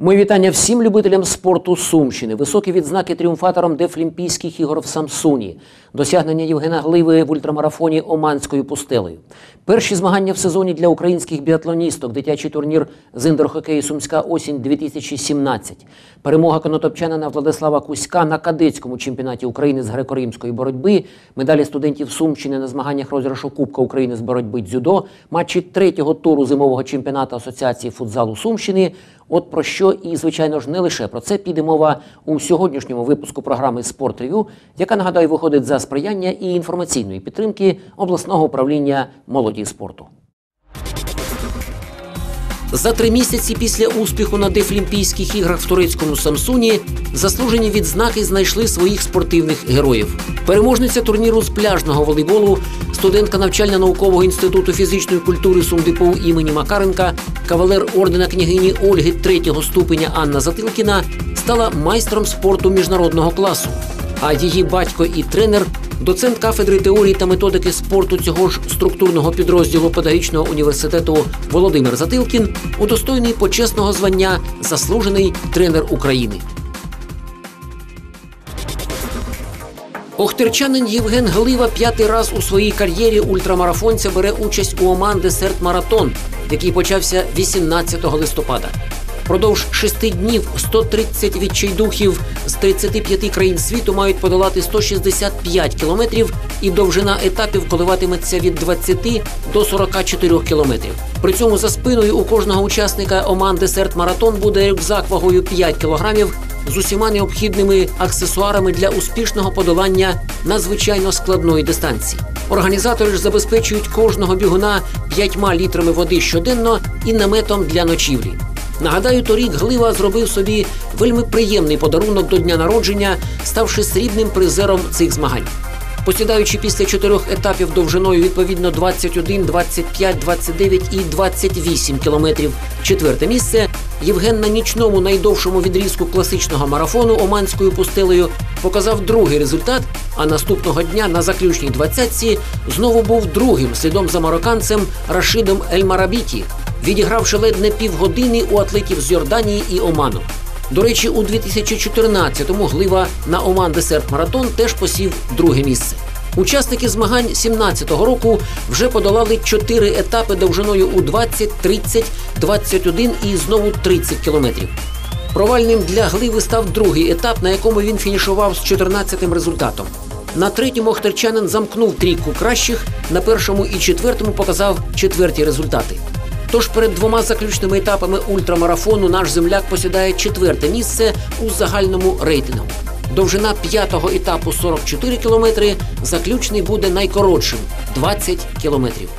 Мої вітання всім любителям спорту Сумщини. Високі відзнаки тріумфаторам Дефлімпійських ігор в Самсуні. Досягнення Євгена Гливи в ультрамарафоні Оманською пустелею. Перші змагання в сезоні для українських біатлоністок. Дитячий турнір з індор-хокею «Сумська осінь-2017». Перемога конотопчанина Владислава Кузька на кадетському чемпіонаті України з греко-римської боротьби. Медалі студентів Сумщини на змаганнях розіграшу Кубка України з боротьби дзюдо. Матчі третього туру зимового чемпіонату Асоціації футзалу Сумщини. От про що і, звичайно ж, не лише про це піде мова у сьогоднішньому випуску програми «Спорт-рев'ю», яка, нагадаю, виходить за сприяння і інформаційної підтримки обласного управління молоді і спорту. За 3 місяці після успіху на Дефлімпійських іграх в турецькому Самсуні заслужені відзнаки знайшли своїх спортивних героїв. Переможниця турніру з пляжного волейболу, студентка навчально-наукового інституту фізичної культури СумДПУ імені Макаренка, кавалер ордена княгині Ольги 3-го ступеня Анна Затилкіна стала майстром спорту міжнародного класу. А її батько і тренер, доцент кафедри теорії та методики спорту цього ж структурного підрозділу педагогічного університету Володимир Затилкін, удостоєний почесного звання «Заслужений тренер України». Охтирчанин Євген Глива 5-й раз у своїй кар'єрі ультрамарафонця бере участь у Оман Десерт Маратон, який почався 18 листопада. Продовж 6 днів 130 відчайдухів з 35 країн світу мають подолати 165 кілометрів, і довжина етапів коливатиметься від 20 до 44 кілометрів. При цьому за спиною у кожного учасника Оман Десерт Маратон буде рюкзак вагою 5 кілограмів з усіма необхідними аксесуарами для успішного подолання надзвичайно складної дистанції. Організатори ж забезпечують кожного бігуна 5 літрами води щоденно і наметом для ночівлі. Нагадаю, торік Глива зробив собі вельми приємний подарунок до дня народження, ставши срібним призером цих змагань. Посідаючи після 4 етапів довжиною відповідно 21, 25, 29 і 28 кілометрів 4-те місце, Євген на нічному найдовшому відрізку класичного марафону Оманською пустелею показав 2-й результат, а наступного дня на заключній 20-ці знову був 2-м слідом за марокканцем Рашидом Ель-Марабіті, відігравши ледь не півгодини у атлетів з Йорданії і Оману. До речі, у 2014-му Глива на Оман Десерт Маратон теж посів 2-ге місце. Учасники змагань 17-го року вже подолали 4 етапи довжиною у 20, 30, 21 і знову 30 кілометрів. Провальним для Гливи став 2-й етап, на якому він фінішував з 14-м результатом. На 3-му охтирчанин замкнув трійку кращих, на 1-му і 4-му показав 4-ті результати. Тож перед 2 заключними етапами ультрамарафону наш земляк посідає 4-те місце у загальному рейтингу. Довжина 5-го етапу 44 кілометри, заключний буде найкоротшим – 20 кілометрів.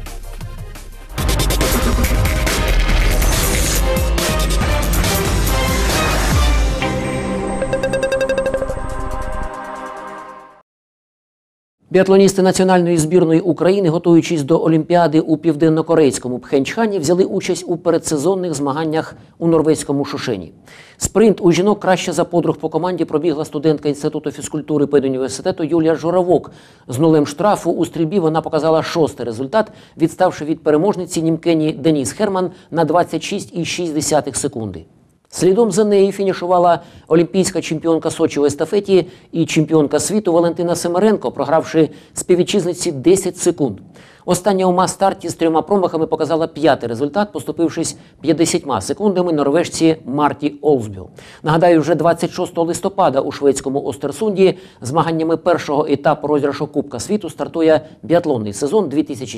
Біатлоністи національної збірної України, готуючись до Олімпіади у південно-корейському Пхенчхані, взяли участь у передсезонних змаганнях у норвезькому Шошені. Спринт у жінок краще за подруг по команді пробігла студентка Інституту фізкультури педуніверситету Юлія Журавок. З нулем штрафу у стрільбі вона показала 6-й результат, відставши від переможниці німкені Деніс Херман на 26,6 секунди. Слідом за нею фінішувала олімпійська чемпіонка Сочі в естафеті і чемпіонка світу Валентина Семеренко, програвши співвітчизниці 10 секунд. Остання у мас-старті з 3 промахами показала 5-й результат, поступившись 50 секундами норвежці Марті Олсбю. Нагадаю, вже 26 листопада у шведському Остерсунді змаганнями 1-го етапу розіграшу Кубка світу стартує біатлонний сезон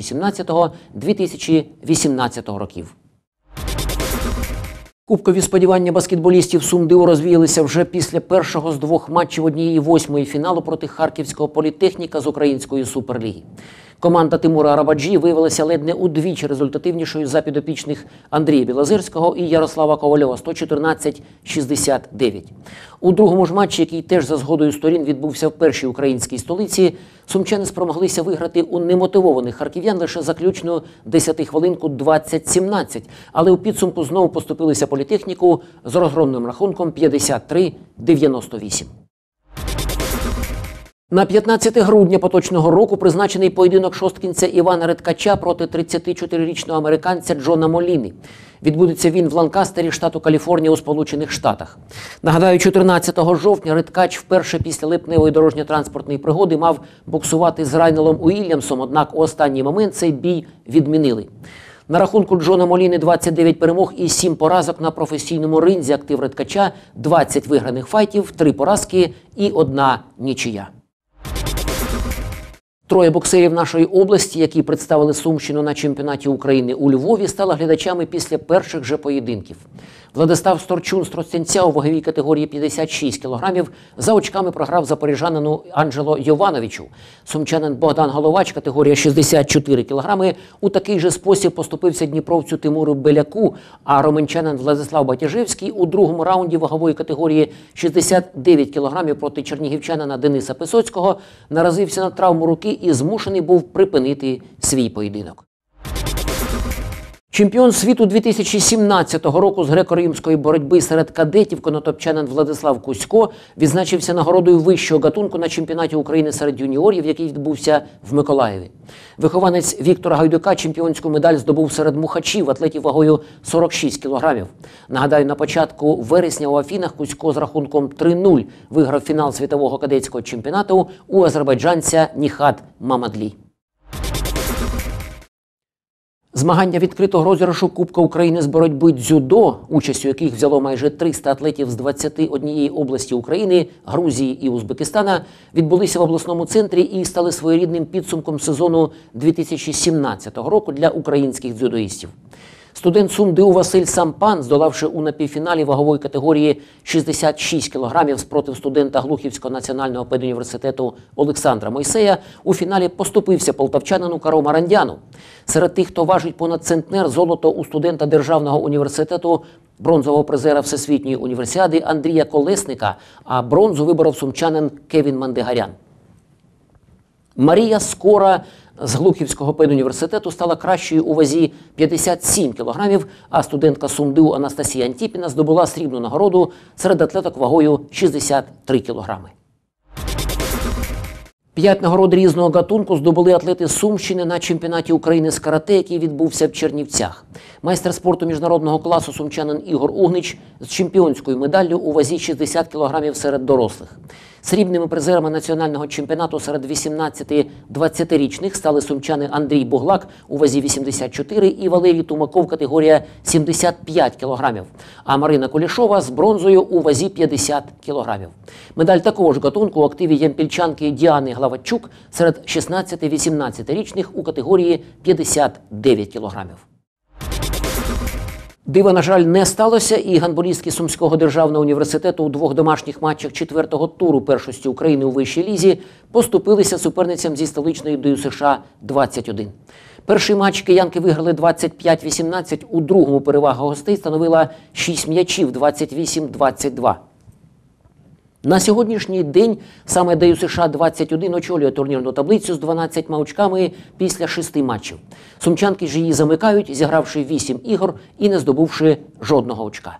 2017-2018 років. Кубкові сподівання баскетболістів СумДУ розвіялися вже після першого з 2 матчів 1/8 фіналу проти Харківського політехніка з Української суперліги. Команда Тимура Арабаджі виявилася ледь не удвічі результативнішою за підопічних Андрія Білозерського і Ярослава Ковальова – 114-69. У другому ж матчі, який теж за згодою сторін відбувся в першій українській столиці, сумчани спромоглися виграти у немотивованих харків'ян лише заключну 10-хвилинку 20-17, але у підсумку знову поступилися політехніку з розгромним рахунком 53-98. На 15 грудня поточного року призначений поєдинок шосткінця Івана Редкача проти 34-річного американця Джона Моліни. Відбудеться він в Ланкастері, штату Каліфорнія у Сполучених Штатах. Нагадаю, 14 жовтня Редкач вперше після липневої дорожньо-транспортної пригоди мав боксувати з Райнелом Уільямсом, однак у останній момент цей бій відмінили. На рахунку Джона Моліни 29 перемог і 7 поразок на професійному ринзі. Актив Редкача – 20 виграних файтів, 3 поразки і 1 нічия. Троє боксерів нашої області, які представили Сумщину на чемпіонаті України у Львові, стали глядачами після перших же поєдинків. Владислав Сторчун з Тростянця у ваговій категорії 56 кг за очками програв запоріжанину Анджело Йовановичу. Сумчанин Богдан Головач, категорія 64 кг, у такий же спосіб поступився дніпровцю Тимуру Беляку, а романчанин Владислав Батіжевський у другому раунді вагової категорії 69 кг проти чернігівчанина Дениса Писоцького наразився на травму руки і змушений був припинити свій поєдинок. Чемпіон світу 2017 року з греко-римської боротьби серед кадетів конотопчанин Владислав Кузько відзначився нагородою вищого гатунку на чемпіонаті України серед юніорів, який відбувся в Миколаєві. Вихованець Віктора Гайдука чемпіонську медаль здобув серед мухачів, атлетів вагою 46 кг. Нагадаю, на початку вересня у Афінах Кузько з рахунком 3-0 виграв фінал світового кадетського чемпіонату у азербайджанця Ніхат Мамадлі. Змагання відкритого розіграшу Кубка України з боротьби дзюдо, участю яких взяло майже 300 атлетів з 21 області України, Грузії і Узбекистана, відбулися в обласному центрі і стали своєрідним підсумком сезону 2017 року для українських дзюдоїстів. Студент СумДУ Василь Сампан, здолавши у напівфіналі вагової категорії 66 кг спротив студента Глухівського національного педуніверситету Олександра Мойсея, у фіналі поступився полтавчанину Каро Марандяну. Серед тих, хто важить понад центнер, золото у студента Державного університету, бронзового призера Всесвітньої універсіади Андрія Колесника, а бронзу виборов сумчанин Кевін Мандигарян. Марія Скора з Глухівського педуніверситету стала кращою у вазі 57 кг, а студентка СумДУ Анастасія Антіпіна здобула срібну нагороду серед атлеток вагою 63 кг. 5 нагород різного гатунку здобули атлети Сумщини на чемпіонаті України з карате, який відбувся в Чернівцях. Майстер спорту міжнародного класу сумчанин Ігор Угнич з чемпіонською медаллю у вазі 60 кг серед дорослих. Срібними призерами національного чемпіонату серед 18-20-річних стали сумчани Андрій Буглак у вазі 84 і Валерій Тумаков категорія 75 кг, а Марина Кулішова з бронзою у вазі 50 кг. Медаль такого ж гатунку у активі ямпільчанки Діани Главачук серед 16-18-річних у категорії 59 кг. Дива, на жаль, не сталося, і гандболістки Сумського державного університету у 2 домашніх матчах 4-го туру першості України у вищій лізі поступилися суперницям зі столичної ДЮСШ 21. Перший матч киянки виграли 25-18, у другому перевага гостей становила 6 м'ячів – 28-22. На сьогоднішній день саме ДЮСШ-21 очолює турнірну таблицю з 12 очками після 6 матчів. Сумчанки ж її замикають, зігравши 8 ігор і не здобувши жодного очка.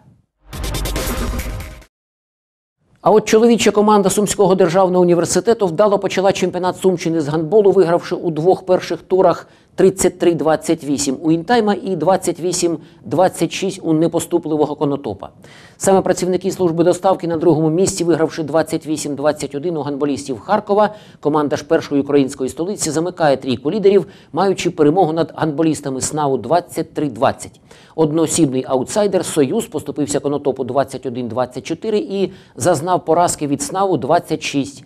А от чоловіча команда Сумського державного університету вдало почала чемпіонат Сумщини з гандболу, вигравши у 2 перших турах 33-28 у Інтайма і 28-26 у непоступливого Конотопа. Саме працівники служби доставки на другому місці, вигравши 28-21 у гандболістів Харкова, команда ж першої української столиці замикає трійку лідерів, маючи перемогу над гандболістами СНАУ 23-20. Одноосібний аутсайдер «Союз» поступився Конотопу 21-24 і зазнав поразки від СНАУ 26-30.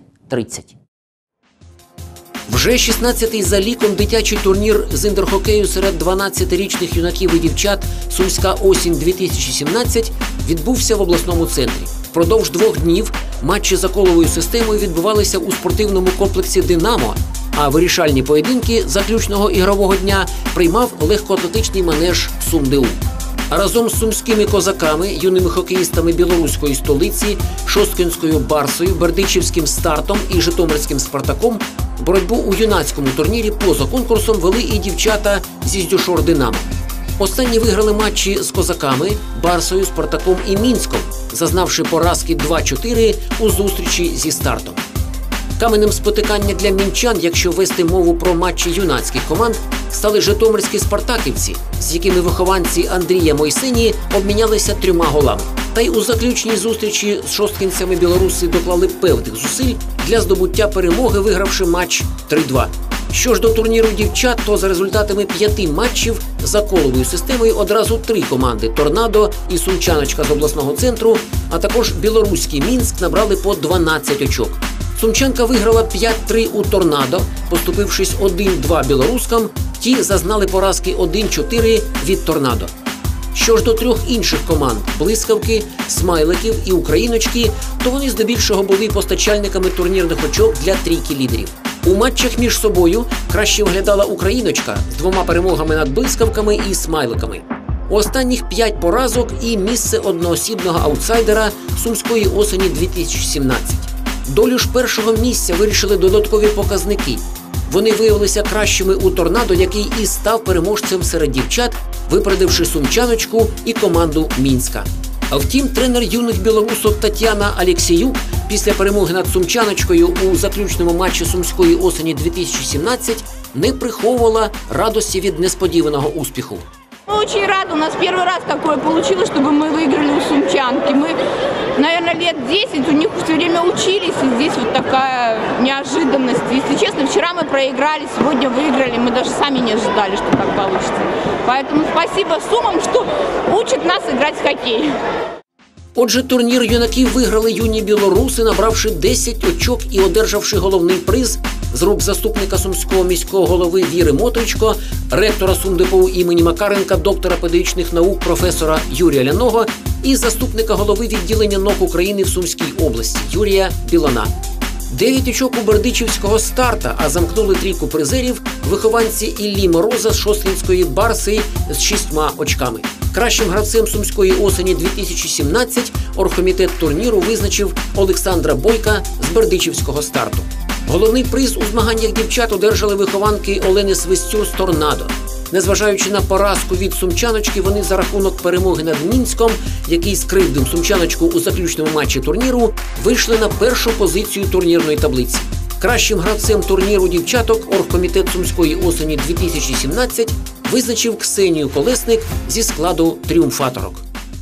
Вже 16-й за ліком дитячий турнір з індор-хокею серед 12-річних юнаків і дівчат «Сумська осінь-2017» відбувся в обласному центрі. Впродовж 2 днів матчі за коловою системою відбувалися у спортивному комплексі «Динамо», а вирішальні поєдинки заключного ігрового дня приймав легкоатлетичний манеж СумДУ. Разом з сумськими козаками, юними хокеїстами білоруської столиці, Шосткинською «Барсою», Бердичівським «Стартом» і Житомирським «Спартаком» боротьбу у юнацькому турнірі поза конкурсом вели і дівчата зі «Здюшор Динамо». Останні виграли матчі з козаками, «Барсою», «Спартаком» і «Мінськом», зазнавши поразки 2-4 у зустрічі зі «Стартом». Каменем спотикання для мінчан, якщо вести мову про матчі юнацьких команд, стали житомирські спартаківці, з якими вихованці Андрія Мойсинії обмінялися 3 голами. Та й у заключній зустрічі з шосткинцями білоруси доклали певних зусиль для здобуття перемоги, вигравши матч 3-2. Що ж до турніру дівчат, то за результатами 5 матчів за коловою системою одразу 3 команди – «Торнадо» і «Сумчаночка» з обласного центру, а також білоруський «Мінськ» набрали по 12 очок. Сумчанка виграла 5-3 у «Торнадо», поступившись 1-2 білорускам, ті зазнали поразки 1-4 від «Торнадо». Що ж до 3 інших команд – «Блискавки», «Смайликів» і «Україночки», то вони здебільшого були постачальниками турнірних очок для трійки лідерів. У матчах між собою краще виглядала «Україночка» з 2 перемогами над «Блискавками» і «Смайликами». У останніх 5 поразок і місце одноосібного аутсайдера сумської осені-2017. Долю ж першого місця вирішили додаткові показники. Вони виявилися кращими у «Торнадо», який і став переможцем серед дівчат, випередивши «Сумчаночку» і команду «Мінська». А втім, тренер юних білорусок Тетяна Алєксєюк після перемоги над «Сумчаночкою» у заключному матчі сумської осені-2017 не приховувала радості від несподіваного успіху. Мы очень рады, у нас первый раз такое получилось, чтобы мы выиграли у «Сумчанки». Мы, наверное, лет 10 у них все время учились, и здесь вот такая неожиданность. Если честно, вчера мы проиграли, сегодня выиграли, мы даже сами не ожидали, что так получится. Поэтому спасибо Сумам, что учат нас играть в хоккей. Отже, турнір юнаків виграли юні білоруси, набравши 10 очок і одержавши головний приз з рук заступника сумського міського голови Віри Мотричко, ректора СумДПУ імені Макаренка, доктора педагогічних наук професора Юрія Ляного і заступника голови відділення НОК України в Сумській області Юрія Білана. 9 очок у бердичівського «Старта», а замкнули трійку призерів вихованці Іллі Мороза з шосткинської «Барси» з 6 очками. Кращим гравцем сумської осені-2017 оргкомітет турніру визначив Олександра Бойка з бердичівського «Старту». Головний приз у змаганнях дівчат одержали вихованки Олени Свистю з «Торнадо». Незважаючи на поразку від «Сумчаночки», вони за рахунок перемоги над «Мінськом», який скривдив «Сумчаночку» у заключному матчі турніру, вийшли на першу позицію турнірної таблиці. Кращим гравцем турніру дівчаток оргкомітет сумської осені-2017 визначив Ксенію Колесник зі складу «Тріумфаторок».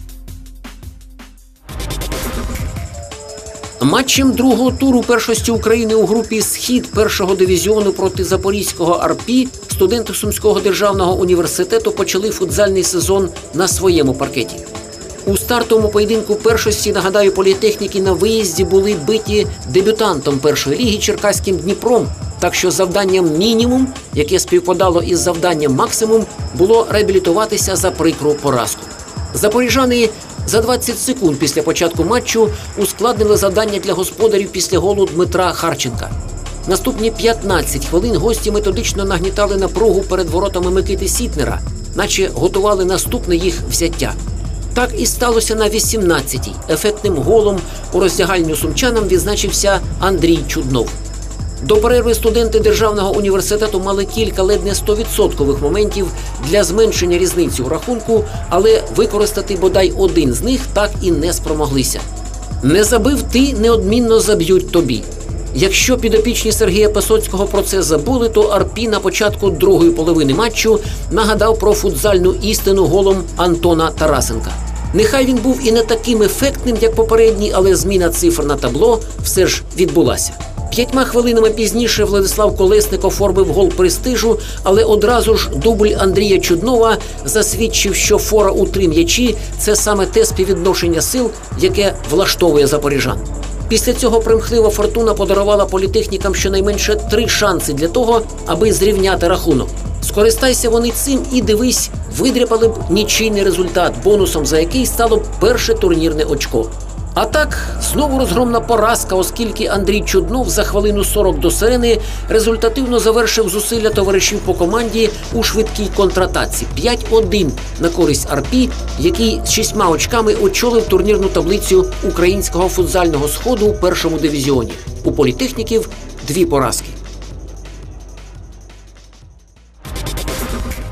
Матчем другого туру першості України у групі «Схід» першого дивізіону проти запорізького «Арпі» студенти Сумського державного університету почали футзальний сезон на своєму паркеті. У стартовому поєдинку першості, нагадаю, політехніки на виїзді були биті дебютантом першої ліги черкаським «Дніпром», так що завданням мінімум, яке співпадало із завданням максимум, було реабілітуватися за прикру поразку. Запоріжани за 20 секунд після початку матчу ускладнили завдання для господарів після голу Дмитра Харченка. Наступні 15 хвилин гості методично нагнітали напругу перед воротами Микити Сітнера, наче готували наступне їх взяття. Так і сталося на 18-й. Ефектним голом у роздягальню сумчанам відзначився Андрій Чуднов. До перерви студенти Державного університету мали кілька ледь не 100% моментів для зменшення різниці у рахунку, але використати бодай один з них так і не спромоглися. «Не забив ти, неодмінно заб'ють тобі». Якщо підопічні Сергія Песоцького про це забули, то «Арпі» на початку другої половини матчу нагадав про футзальну істину голом Антона Тарасенка. Нехай він був і не таким ефектним, як попередній, але зміна цифр на табло все ж відбулася. 5 хвилинами пізніше Владислав Колесник оформив гол престижу, але одразу ж дубль Андрія Чуднова засвідчив, що фора у 3 м'ячі – це саме те співвідношення сил, яке влаштовує запоріжан. Після цього примхлива фортуна подарувала політехнікам щонайменше 3 шанси для того, аби зрівняти рахунок. Скористайся вони цим і, дивись, видряпали б нічийний результат, бонусом за який стало б перше турнірне очко. А так, знову розгромна поразка, оскільки Андрій Чуднов за хвилину 40 до сирени результативно завершив зусилля товаришів по команді у швидкій контратаці 5-1 на користь «Арпі», який з 6 очками очолив турнірну таблицю українського футзального сходу у першому дивізіоні. У політехніків 2 поразки.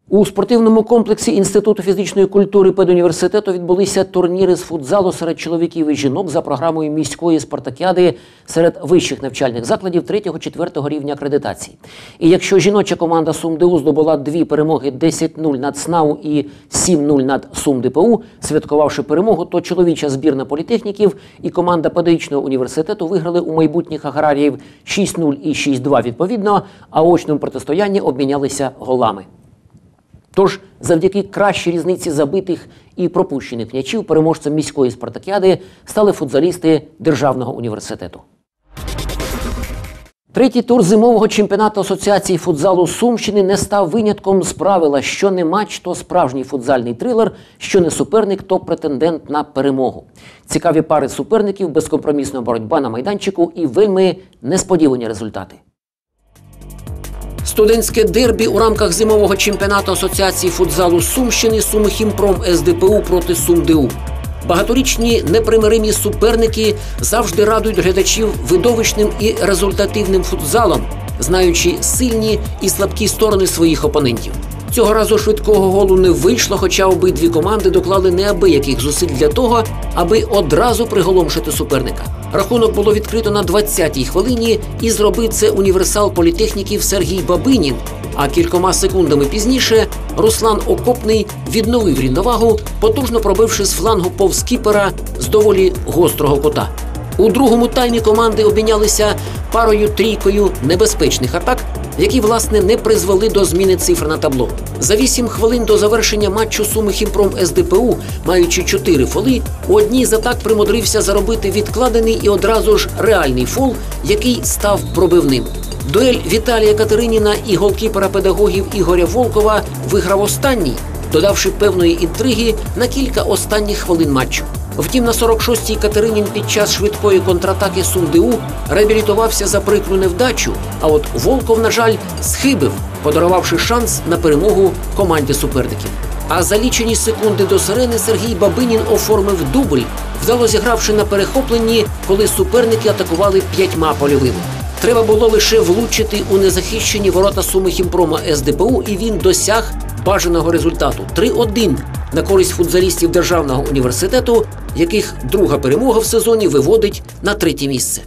У спортивному комплексі Інституту фізичної культури педуніверситету відбулися турніри з футзалу серед чоловіків і жінок за програмою міської спартакіади серед вищих навчальних закладів 3-4 рівня акредитації. І якщо жіноча команда СумДУ здобула 2 перемоги 10-0 над СНАУ і 7-0 над СумДПУ, святкувавши перемогу, то чоловіча збірна політехніків і команда педагогічного університету виграли у майбутніх аграріїв 6-0 і 6-2 відповідно, а у очному протистоянні обмінялися голами. Тож, завдяки кращій різниці забитих і пропущених м'ячів переможцем міської спартакіади стали футзалісти Державного університету. Третій тур зимового чемпіонату Асоціації футзалу Сумщини не став винятком з правила, що не матч, то справжній футзальний трилер, що не суперник, то претендент на перемогу. Цікаві пари суперників, безкомпромісна боротьба на майданчику і вельми несподівані результати. Студентське дербі у рамках зимового чемпіонату Асоціації футзалу Сумщини Сумихімпром СДПУ проти СумДУ. Багаторічні непримиримі суперники завжди радують глядачів видовищним і результативним футзалом, знаючи сильні і слабкі сторони своїх опонентів. Цього разу швидкого голу не вийшло, хоча обидві команди доклали неабияких зусиль для того, аби одразу приголомшити суперника. Рахунок було відкрито на 20-й хвилині і зробив це універсал політехніків Сергій Бабинін. А кількома секундами пізніше Руслан Окопний відновив рівновагу, потужно пробивши з флангу повз кіпера з доволі гострого кута. У другому таймі команди обмінялися парою-трійкою небезпечних атак, які, власне, не призвели до зміни цифр на табло. За 8 хвилин до завершення матчу Сумихімпром СДПУ, маючи 4 фоли, у одній з атак примудрився заробити відкладений і одразу ж реальний фол, який став пробивним. Дуель Віталія Катериніна і голкіпера педагогів Ігоря Волкова виграв останній, додавши певної інтриги на кілька останніх хвилин матчу. Втім, на 46-й Катеринін під час швидкої контратаки СумДУ реабілітувався за прикру невдачу, а от Волков, на жаль, схибив, подарувавши шанс на перемогу команді суперників. А за лічені секунди до сирени Сергій Бабинін оформив дубль, вдало зігравши на перехопленні, коли суперники атакували 5 польовими. Треба було лише влучити у незахищені ворота Сумихімпрома СДПУ, і він досяг бажаного результату – 3-1 на користь футзалістів Державного університету, яких друга перемога в сезоні виводить на 3-те місце.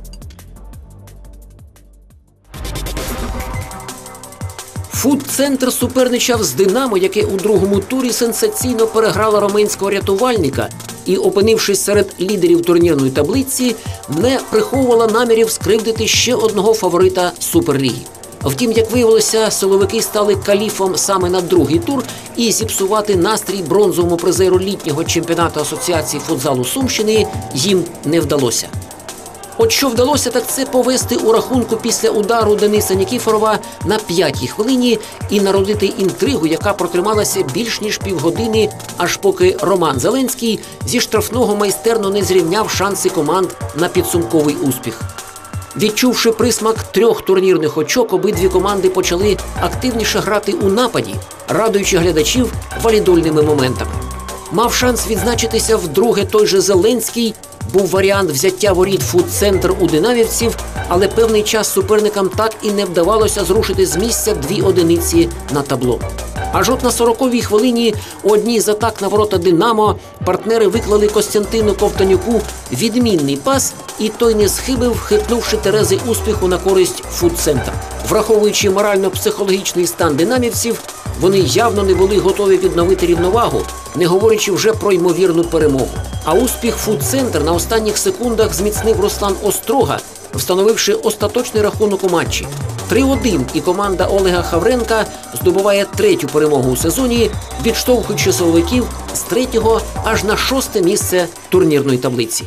Футцентр суперничав з «Динамо», яке у другому турі сенсаційно переграло роменського рятувальника і, опинившись серед лідерів турнірної таблиці, не приховувала намірів скривдити ще одного фаворита Суперліги. Втім, як виявилося, силовики стали каліфом саме на другий тур, і зіпсувати настрій бронзовому призеру літнього чемпіонату Асоціації футзалу Сумщини їм не вдалося. От що вдалося, так це повести у рахунку після удару Дениса Нікіфорова на 5-й хвилині і народити інтригу, яка протрималася більш ніж півгодини, аж поки Роман Зеленський зі штрафного майстерно не зрівняв шанси команд на підсумковий успіх. Відчувши присмак 3 турнірних очок, обидві команди почали активніше грати у нападі, радуючи глядачів валідольними моментами. Мав шанс відзначитися вдруге той же Зеленський, був варіант взяття воріт Футцентр у динамівців, але певний час суперникам так і не вдавалося зрушити з місця 2 одиниці на табло. Аж от на 40-й хвилині у одній з атак на ворота «Динамо» партнери виклали Костянтину Ковтонюку відмінний пас, і той не схибив, хитнувши терези успіху на користь Футцентра. Враховуючи морально-психологічний стан динамівців, вони явно не були готові відновити рівновагу, не говорячи вже про ймовірну перемогу. А успіх Футцентр на останніх секундах зміцнив Руслан Острога, встановивши остаточний рахунок у матчі. 3-1, і команда Олега Хавренка здобуває 3-ю перемогу у сезоні, відштовхуючи силовиків з 3-го аж на 6-те місце турнірної таблиці.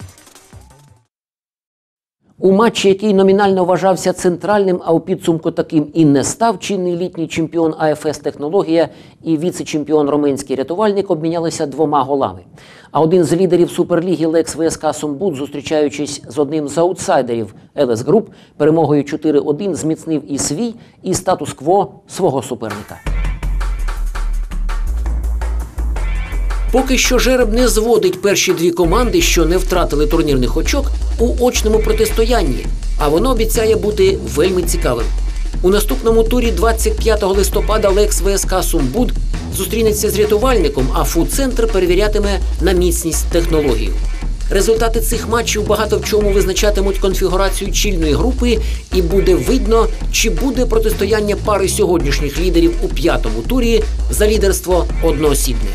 У матчі, який номінально вважався центральним, а у підсумку таким і не став, чинний літній чемпіон АФС «Технологія» і віце-чемпіон роменський рятувальник обмінялися 2 голами. А один з лідерів Суперліги Лекс ВСК Сумбуд, зустрічаючись з одним з аутсайдерів ЛС Груп, перемогою 4-1 зміцнив і свій, і статус-кво свого суперника. Поки що жереб не зводить перші 2 команди, що не втратили турнірних очок, у очному протистоянні, а воно обіцяє бути вельми цікавим. У наступному турі 25 листопада Лекс ВСК Сумбуд зустрінеться з рятувальником, а фуд-центр перевірятиме на міцність технологію. Результати цих матчів багато в чому визначатимуть конфігурацію чільної групи, і буде видно, чи буде протистояння пари сьогоднішніх лідерів у 5-му турі за лідерство одноосібне.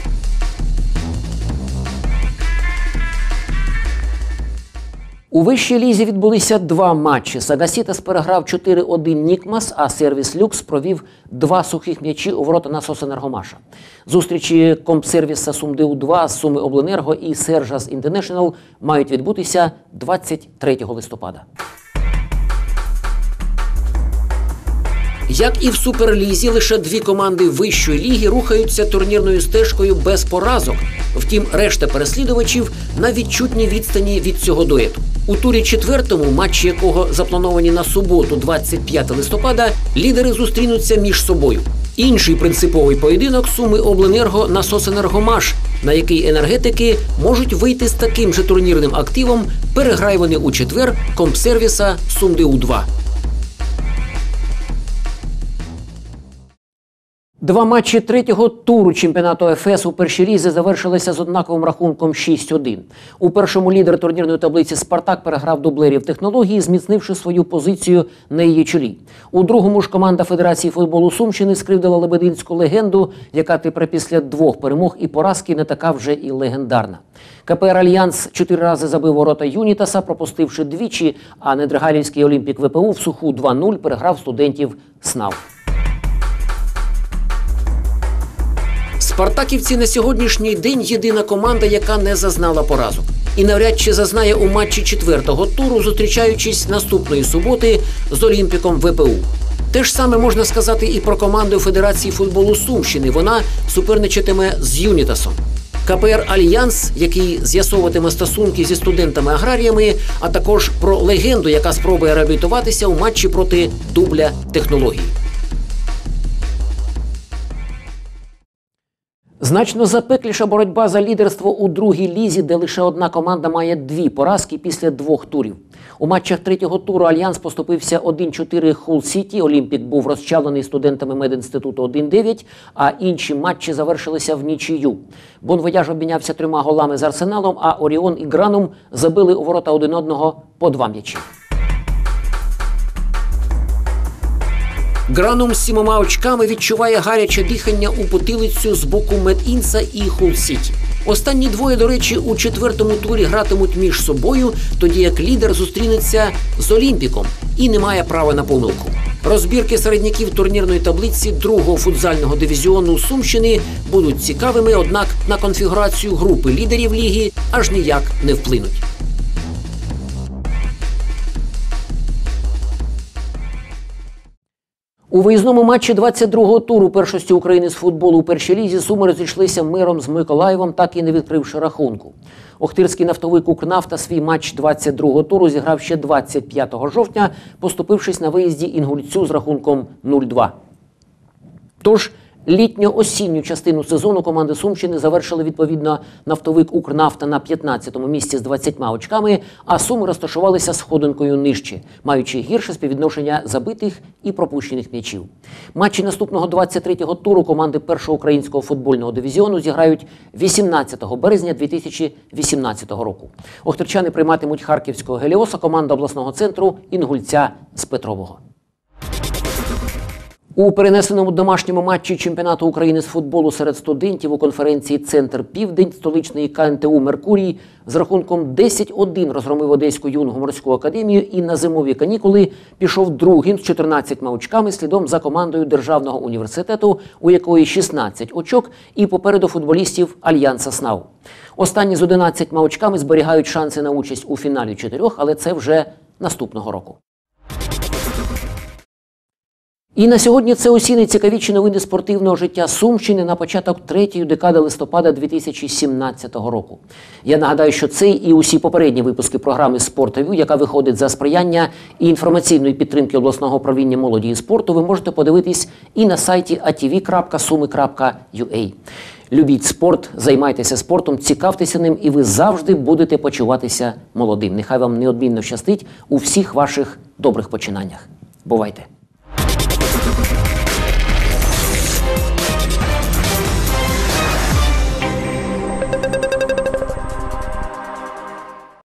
У вищій лізі відбулися два матчі. Сагасітас переграв 4-1 Нікмас, а Сервіс Люкс провів 2 сухих м'ячі у ворота Насос-Енергомаша. Зустрічі Компсервіса СумДУ-2 з Суми Обленерго і Сержас Інтернешнл мають відбутися 23 листопада. Як і в Суперлізі, лише 2 команди вищої ліги рухаються турнірною стежкою без поразок. Втім, решта переслідувачів на відчутній відстані від цього дуету. У турі 4-му, матчі якого заплановані на суботу, 25 листопада, лідери зустрінуться між собою. Інший принциповий поєдинок Суми Обленерго Насос-Енергомаш, на який енергетики можуть вийти з таким же турнірним активом, переграє вони у четвер Компсервіса СумДУ-2. 2 матчі 3-го туру чемпіонату ФС у першій лізі завершилися з однаковим рахунком 6-1. У першому лідер турнірної таблиці «Спартак» переграв дублерів технології, зміцнивши свою позицію на її чолі. У другому ж команда Федерації футболу Сумщини скривдила лебединську легенду, яка тепер після 2 перемог і поразки не така вже і легендарна. КПР «Альянс» 4 рази забив ворота Юнітаса, пропустивши двічі, а Недригалівський Олімпік ВПУ в суху 2-0 переграв студентів СНАУ. Спартаківці на сьогоднішній день єдина команда, яка не зазнала поразок. І навряд чи зазнає у матчі 4-го туру, зустрічаючись наступної суботи з Олімпіком ВПУ. Те ж саме можна сказати і про команду Федерації футболу Сумщини. Вона суперничатиме з Юнітасом. КПР «Альянс», який з'ясовуватиме стосунки зі студентами-аграріями, а також про легенду, яка спробує реабілітуватися у матчі проти дубля технологій. Значно запекліша боротьба за лідерство у другій лізі, де лише одна команда має 2 поразки після 2 турів. У матчах 3-го туру «Альянс» поступився 1-4 Хул-Сіті, Олімпік був розчавлений студентами медінституту 1-9, а інші матчі завершилися в нічию. Бонвояж обмінявся 3 голами з Арсеналом, а Оріон і Гранум забили у ворота один одного по 2 м'ячі. Гранум з 7 очками відчуває гаряче дихання у потилицю з боку Медінса і Хул-Сіті. Останні двоє, до речі, у 4-му турі гратимуть між собою, тоді як лідер зустрінеться з Олімпіком і не має права на помилку. Розбірки середняків турнірної таблиці 2-го футзального дивізіону Сумщини будуть цікавими, однак на конфігурацію групи лідерів ліги аж ніяк не вплинуть. У виїзному матчі 22-го туру першості України з футболу у першій лізі Суми розійшлися миром з Миколаєвом, так і не відкривши рахунку. Охтирський нафтовик «Укрнафта» свій матч 22-го туру зіграв ще 25 жовтня, поступившись на виїзді Інгульцю з рахунком 0-2. Тож, літньо-осінню частину сезону команди Сумщини завершили відповідно нафтовик «Укрнафта» на 15-му місці з 20 очками, а Суми розташувалися сходинкою нижче, маючи гірше співвідношення забитих і пропущених м'ячів. Матчі наступного 23-го туру команди першого українського футбольного дивізіону зіграють 18 березня 2018 року. Охтирчани прийматимуть харківського «Геліоса», команда обласного центру Інгульця з Петрового. У перенесеному домашньому матчі чемпіонату України з футболу серед студентів у конференції «Центр Південь» столичної КНТУ «Меркурій» з рахунком 10-1 розгромив Одеську юнгу морську академію і на зимові канікули пішов другим з 14 очками слідом за командою Державного університету, у якої 16 очок, і попереду футболістів Альянса СНАУ. Останні з 11 очками зберігають шанси на участь у фіналі 4, але це вже наступного року. І на сьогодні це усі найцікавіші новини спортивного життя Сумщини на початок 3-ї декади листопада 2017 року. Я нагадаю, що цей і усі попередні випуски програми «Спорт.АВЮ», яка виходить за сприяння і інформаційної підтримки обласного управління молоді і спорту, ви можете подивитись і на сайті atv.sumi.ua. Любіть спорт, займайтеся спортом, цікавтеся ним, і ви завжди будете почуватися молодим. Нехай вам неодмінно щастить у всіх ваших добрих починаннях. Бувайте!